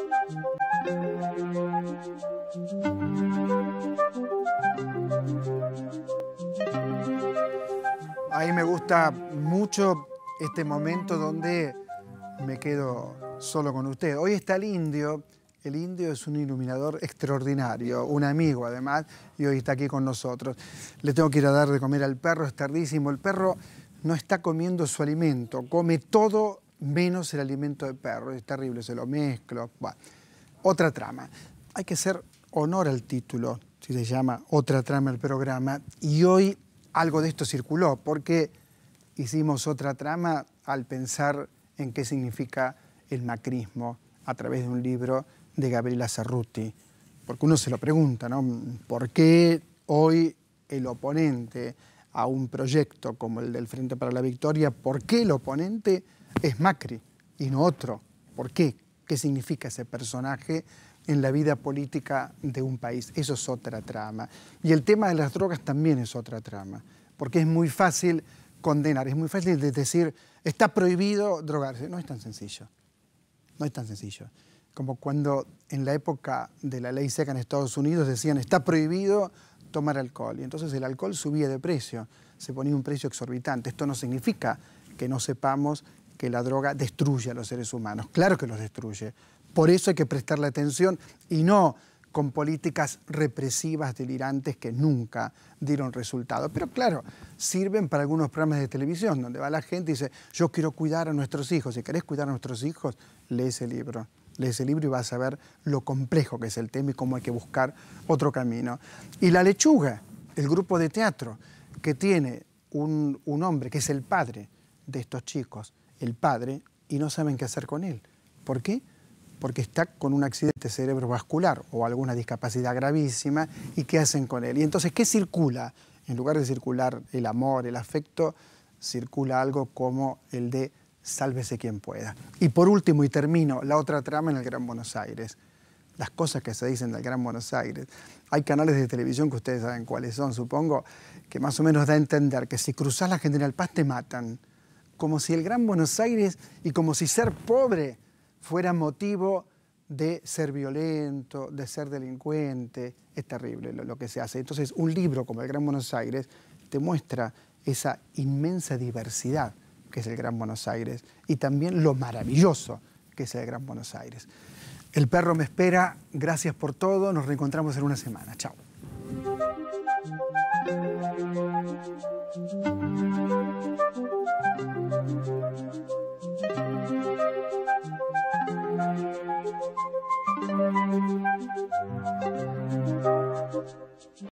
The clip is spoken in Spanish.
Ahí me gusta mucho este momento donde me quedo solo con usted. Hoy está el Indio. El Indio es un iluminador extraordinario, un amigo además, y hoy está aquí con nosotros. Le tengo que ir a dar de comer al perro, es tardísimo. El perro no está comiendo su alimento, come todo menos el alimento del perro. Es terrible, se lo mezclo. Bueno, otra trama. Hay que hacer honor al título, si se llama Otra trama el programa, y hoy algo de esto circuló, porque hicimos otra trama al pensar en qué significa el macrismo a través de un libro de Gabriela Cerruti. Porque uno se lo pregunta, ¿no? ¿Por qué hoy el oponente a un proyecto como el del Frente para la Victoria, por qué el oponente es Macri y no otro? ¿Por qué? ¿Qué significa ese personaje en la vida política de un país? Eso es otra trama. Y el tema de las drogas también es otra trama, porque es muy fácil condenar, es muy fácil decir, está prohibido drogarse. No es tan sencillo, no es tan sencillo. Como cuando en la época de la ley seca en Estados Unidos decían, está prohibido tomar alcohol. Y entonces el alcohol subía de precio, se ponía un precio exorbitante. Esto no significa que no sepamos que la droga destruye a los seres humanos. Claro que los destruye. Por eso hay que prestarle atención y no con políticas represivas, delirantes, que nunca dieron resultado. Pero claro, sirven para algunos programas de televisión, donde va la gente y dice, yo quiero cuidar a nuestros hijos. Si querés cuidar a nuestros hijos, lee ese libro. Lee ese libro y vas a ver lo complejo que es el tema y cómo hay que buscar otro camino. Y La Lechuga, el grupo de teatro, que tiene un hombre que es el padre de estos chicos, el padre, y no saben qué hacer con él. ¿Por qué? Porque está con un accidente cerebrovascular o alguna discapacidad gravísima, ¿y qué hacen con él? Y entonces, ¿qué circula? En lugar de circular el amor, el afecto, circula algo como el de sálvese quien pueda. Y por último, y termino, la otra trama en el Gran Buenos Aires. Las cosas que se dicen del Gran Buenos Aires. Hay canales de televisión que ustedes saben cuáles son, supongo, que más o menos da a entender que si cruzás la General Paz te matan. Como si el Gran Buenos Aires y como si ser pobre fuera motivo de ser violento, de ser delincuente. Es terrible lo que se hace. Entonces, un libro como el Gran Buenos Aires te muestra esa inmensa diversidad que es el Gran Buenos Aires, y también lo maravilloso que es el Gran Buenos Aires. El perro me espera, gracias por todo, nos reencontramos en una semana. Chao.